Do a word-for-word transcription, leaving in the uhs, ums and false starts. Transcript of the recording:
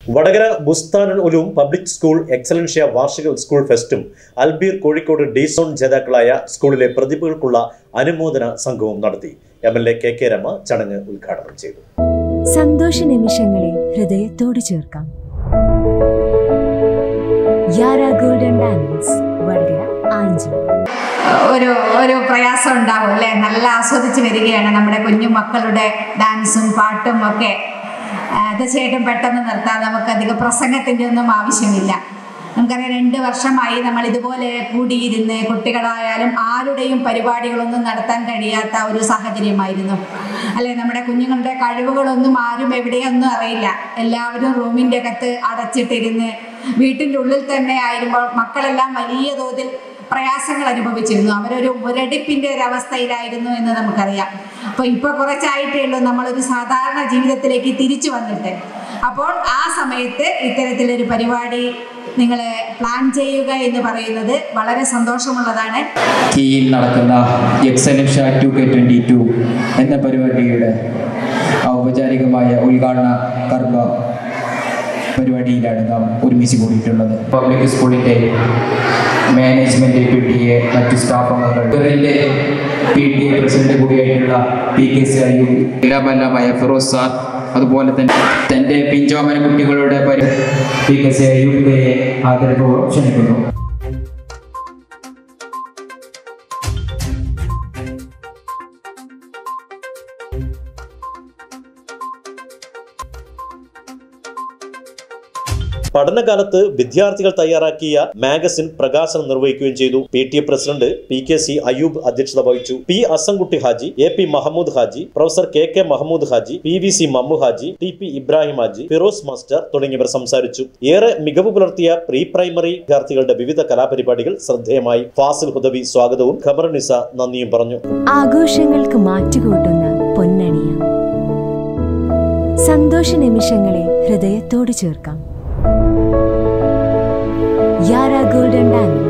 Vadakara Bustanul Uloom public school Excellentia വാർഷിക school ഫെസ്റ്റും Albeer Kozhikode D zone ജേതാക്കളായ സ്കൂളിലെ പ്രതിഭകൾക്കുള്ള അനുമോദന സംഘവും നടത്തി. M L A K K Rema ചടങ്ങ് ഉദ്ഘാടനം ചെയ്തു. സന്തോഷ നിമിഷങ്ങളെ ഹൃദയത്തോട് ചേർക്കാം. യാര ഗോൾഡൻ ഡയമണ്ട്സ് വടകര ആഞ്ചി. ഒരു ഒരു പ്രയാസം ഉണ്ടാവും അല്ലേ? നല്ല ആസ്വദിച്ച് വരികയാണ് നമ്മുടെ കുഞ്ഞു മക്കളുടെ ഡാൻസും പാട്ടും ഒക്കെ. തീർച്ചയായിട്ടും പെട്ടെന്ന് നിർത്താൻ നമുക്കധികം പ്രസംഗത്തിൻ്റെ ഒന്നും ആവശ്യമില്ല. നമുക്കറിയാം, രണ്ട് വർഷമായി നമ്മൾ ഇതുപോലെ കൂടിയിരുന്ന് കുട്ടികളായാലും ആരുടെയും പരിപാടികളൊന്നും നടത്താൻ കഴിയാത്ത ഒരു സാഹചര്യമായിരുന്നു അല്ലേ? നമ്മുടെ കുഞ്ഞുങ്ങളുടെ കഴിവുകളൊന്നും ആരും എവിടെയൊന്നും അറിയില്ല. എല്ലാവരും റൂമിൻ്റെ അകത്ത് അടച്ചിട്ടിരുന്ന് വീട്ടിൻ്റെ ഉള്ളിൽ തന്നെ ആയിരുമ്പോൾ മക്കളെല്ലാം വലിയ തോതിൽ പ്രയാസങ്ങൾ അനുഭവിച്ചിരുന്നു. അവരൊരു മുരടിപ്പിൻ്റെ ഒരവസ്ഥയിലായിരുന്നു എന്ന് നമുക്കറിയാം. അപ്പോൾ ഇപ്പോൾ കുറച്ചായിട്ടേ ഉള്ളൂ നമ്മളൊരു സാധാരണ ജീവിതത്തിലേക്ക് തിരിച്ചു വന്നിട്ട്. അപ്പോൾ ആ സമയത്ത് ഇത്തരത്തിലൊരു പരിപാടി നിങ്ങൾ പ്ലാൻ ചെയ്യുക എന്ന് പറയുന്നത് വളരെ സന്തോഷമുള്ളതാണ്. കീയിൽ നടക്കുന്ന Excellentia two K twenty two എന്ന പരിപാടിയുടെ ഔപചാരികമായ ഉദ്ഘാടന കർമ്മ പരിപാടിയിലാണ് നാം ഒരുമിച്ച് കൂടിയിട്ടുള്ളത്. പബ്ലിക് സ്കൂളിൻ്റെ മാനേജ്മെൻറ്റ്, പി ടി എ, മറ്റു സ്റ്റാഫ് അംഗങ്ങൾ, ഇവരുടെ പി ടി എ പ്രസിഡന്റ് കൂടിയായിട്ടുള്ള പി കെ സി അയ്യൂബ്, ഇലാബല്ലമായ ഫിറോസ് സാർ, അതുപോലെ തന്നെ തൻ്റെ പിഞ്ചോമന കുട്ടികളുടെ പി കെ സി അയ്യൂബിയെ ആദരപൂർവ്വം ക്ഷണിക്കുന്നു. പഠനകാലത്ത് വിദ്യാർത്ഥികൾ തയ്യാറാക്കിയ മാഗസിൻ പ്രകാശനം നിർവഹിക്കുകയും ചെയ്തു. P T A president P K C Ayyub അധ്യക്ഷത വഹിച്ചു. P Asamkutty Haji, A P Mahmood Haji, professor K K Mahmood Haji, P V C Mammu Haji, T P Ibrahim Haji, Firoz master തുടങ്ങിയവർ സംസാരിച്ചു. ഏറെ മികവ് പുലർത്തിയ പ്രീ പ്രൈമറി വിദ്യാർത്ഥികളുടെ വിവിധ കലാപരിപാടികൾ ശ്രദ്ധേയമായി. ഫാസിൽ ഹുദവി സ്വാഗതവും ഖമർ നിസ നന്ദിയും പറഞ്ഞു. ആഘോഷങ്ങൾക്ക് മാറ്റുകൂട്ടുന്ന പൊന്നണിയ സന്തോഷ നിമിഷങ്ങളെ ഹൃദയത്തോട് ചേർക്കാം. Yara golden diamonds.